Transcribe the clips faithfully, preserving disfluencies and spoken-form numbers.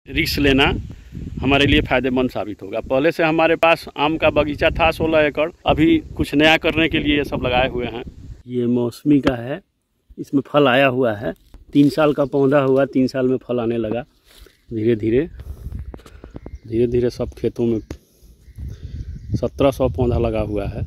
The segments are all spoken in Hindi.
रिस्क लेना हमारे लिए फ़ायदेमंद साबित होगा। पहले से हमारे पास आम का बगीचा था सोलह एकड़, अभी कुछ नया करने के लिए ये सब लगाए हुए हैं। ये मौसमी का है, इसमें फल आया हुआ है। तीन साल का पौधा हुआ, तीन साल में फल आने लगा। धीरे धीरे धीरे धीरे सब खेतों में सत्रह सौ पौधा लगा हुआ है।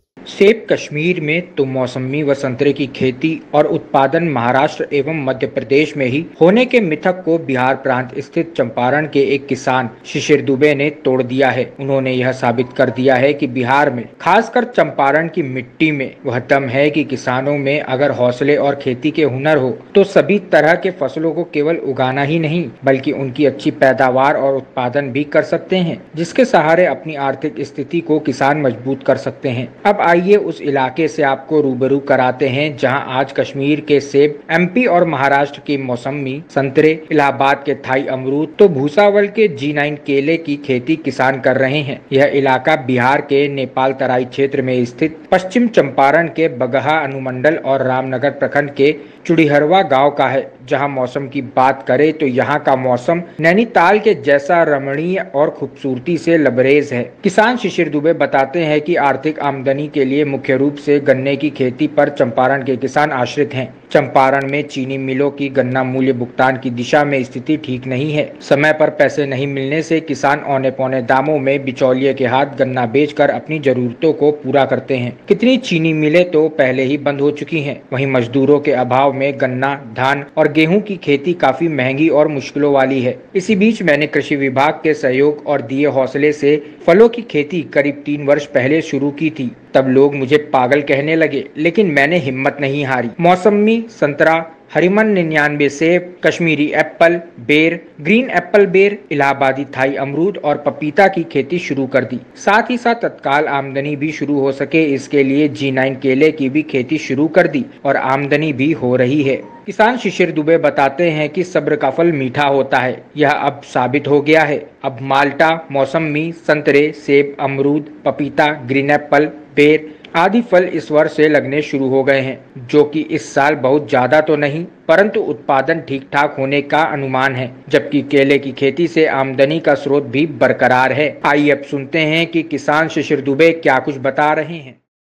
सेब कश्मीर में तो मौसमी व संतरे की खेती और उत्पादन महाराष्ट्र एवं मध्य प्रदेश में ही होने के मिथक को बिहार प्रांत स्थित चंपारण के एक किसान शिशिर दुबे ने तोड़ दिया है। उन्होंने यह साबित कर दिया है कि बिहार में खासकर चंपारण की मिट्टी में वह दम है कि किसानों में अगर हौसले और खेती के हुनर हो तो सभी तरह के फसलों को केवल उगाना ही नहीं बल्कि उनकी अच्छी पैदावार और उत्पादन भी कर सकते हैं, जिसके सहारे अपनी आर्थिक स्थिति को किसान मजबूत कर सकते हैं। अब आइए उस इलाके से आपको रूबरू कराते हैं जहां आज कश्मीर के सेब, एमपी और महाराष्ट्र की मौसमी, संतरे, इलाहाबाद के थाई अमरूद तो भूसावल के जी नाइन केले की खेती किसान कर रहे हैं। यह इलाका बिहार के नेपाल तराई क्षेत्र में स्थित पश्चिम चंपारण के बगहा अनुमंडल और रामनगर प्रखंड के चुड़ीहरवा गांव का है। जहां मौसम की बात करें तो यहां का मौसम नैनीताल के जैसा रमणीय और खूबसूरती से लबरेज है। किसान शिशिर दुबे बताते हैं कि आर्थिक आमदनी के लिए मुख्य रूप से गन्ने की खेती पर चंपारण के किसान आश्रित हैं। चंपारण में चीनी मिलों की गन्ना मूल्य भुगतान की दिशा में स्थिति ठीक नहीं है। समय पर पैसे नहीं मिलने से किसान औने पौने दामों में बिचौलिए के हाथ गन्ना बेचकर अपनी जरूरतों को पूरा करते हैं। कितनी चीनी मिलें तो पहले ही बंद हो चुकी हैं। वहीं मजदूरों के अभाव में गन्ना, धान और गेहूं की खेती काफी महंगी और मुश्किलों वाली है। इसी बीच मैंने कृषि विभाग के सहयोग और दिए हौसले से फलों की खेती करीब तीन वर्ष पहले शुरू की थी। तब लोग मुझे पागल कहने लगे, लेकिन मैंने हिम्मत नहीं हारी। मौसमी, संतरा, हरिमन निन्यानवे सेब, कश्मीरी एप्पल, बेर, ग्रीन एप्पल बेर, इलाहाबादी थाई अमरूद और पपीता की खेती शुरू कर दी। साथ ही साथ तत्काल आमदनी भी शुरू हो सके इसके लिए जी नाइन केले की भी खेती शुरू कर दी और आमदनी भी हो रही है। किसान शिशिर दुबे बताते हैं कि सब्र का फल मीठा होता है। यह अब साबित हो गया है। अब माल्टा, मौसमी, संतरे, सेब, अमरूद, पपीता, ग्रीन एप्पल, बेर आदि फल इस वर्ष से लगने शुरू हो गए हैं, जो कि इस साल बहुत ज्यादा तो नहीं परंतु उत्पादन ठीक ठाक होने का अनुमान है। जबकि केले की खेती से आमदनी का स्रोत भी बरकरार है। आइए अब सुनते हैं कि किसान शिशिर दुबे क्या कुछ बता रहे हैं।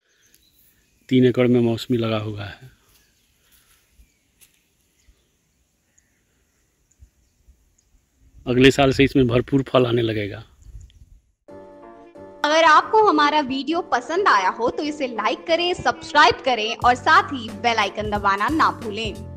तीन एकड़ में मौसमी लगा हुआ है। अगले साल से इसमें भरपूर फल आने लगेगा। अगर आपको हमारा वीडियो पसंद आया हो तो इसे लाइक करें, सब्सक्राइब करें और साथ ही बेल आइकन दबाना ना भूलें।